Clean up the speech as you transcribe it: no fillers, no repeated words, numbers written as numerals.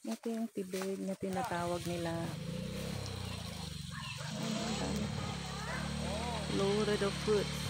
Ito yung tibig na tinatawag nila. Loaded of fruits.